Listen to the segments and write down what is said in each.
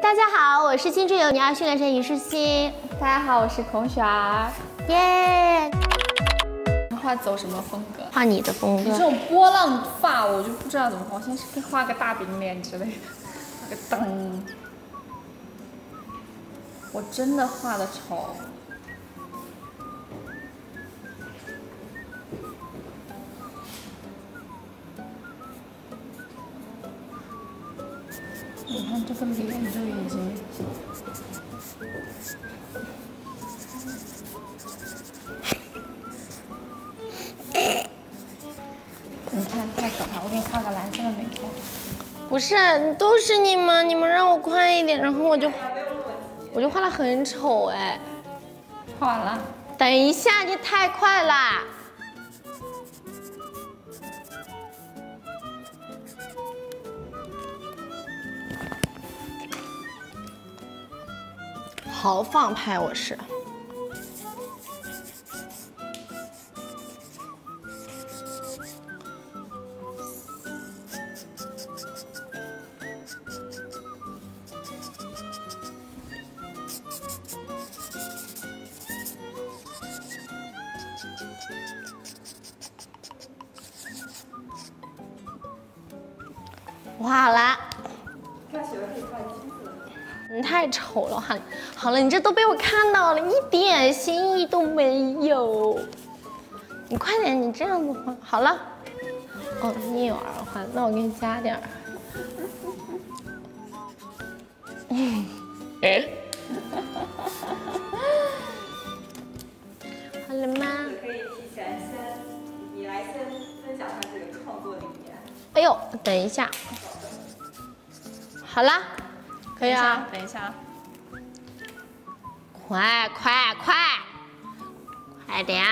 大家好，我是青春有你2训练生于世欣。 大家好，我是孔雪儿。 耶！ 画走什么风格？ 画你的风格。 你这种波浪发我就不知道怎么画，我现在是画个大饼脸之类的，画个灯。我真的画的丑。 你看这个脸就已经，你看太可怕！我给你画个蓝色的眉头。 不是，都是你们让我快一点，然后我就画得很丑哎。 画完了。 等一下，你太快啦！ 豪放派我是，我画好啦。 你太丑了哈！好了，你这都被我看到了，一点新意都没有。你快点，你这样子画好了。哦，你有耳环，那我给你加点儿。好了吗？ 可以提前你来先分享一下这个创作理念。 哎呦，等一下。好啦。 可以啊， 等一下， 快点！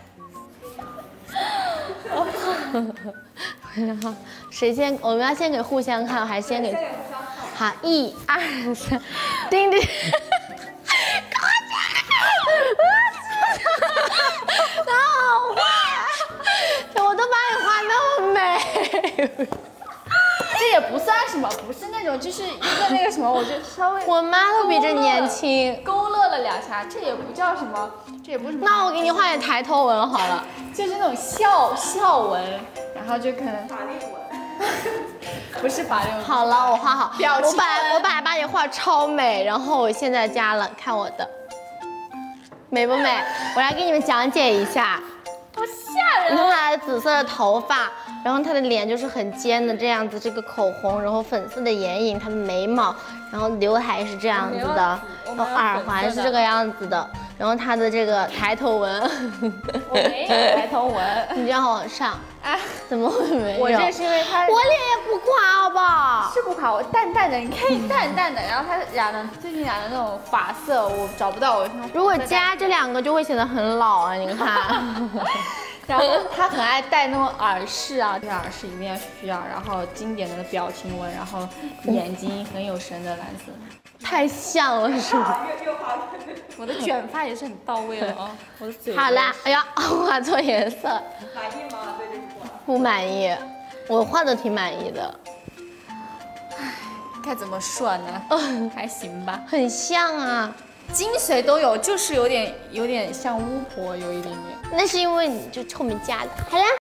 然后谁先？我们要先给互相看，还是先给？好，1、2、3，叮叮！快点！好坏！我都把你画那么美。 这也不算什么，不是那种，就是一个那个什么，我就稍微。 我妈都比这年轻， 勾勒了2下，这也不叫什么，这也不是什么。 那我给你画点抬头纹好了， 就是那种笑纹，然后就可能法令纹， 不是法令纹。 好了，我画好， 表情我把你画超美，然后我现在加了，看我的，美不美？我来给你们讲解一下。 好吓人！ 你看他的紫色的头发，然后他的脸就是很尖的这样子，这个口红，然后粉色的眼影，他的眉毛，然后刘海是这样子的，然后耳环是这个样子的，然后他的这个抬头纹， 我没有抬头纹， 你这样往上， 啊， 怎么会没有？ 我这是因为他， 我脸也不垮，好不好？ 是不垮，我淡淡的，你看淡淡的，然后他最近染的那种发色，我找不到我。 如果加这2个就会显得很老啊，你看。 然后他很爱戴那种耳饰啊，这耳饰一定要需要，然后经典的表情纹，然后眼睛很有神的蓝色， 太像了是吧？ 越画越。 我的卷发也是很到位了啊，我的嘴。 好啦，哎呀，画错颜色， 满意吗？对这幅画。 不满意，我画的挺满意的。 该怎么说呢？还行吧， 很像啊， 精髓都有，就是有点像巫婆，有一点点。 那是因为你就后面加的。好啦。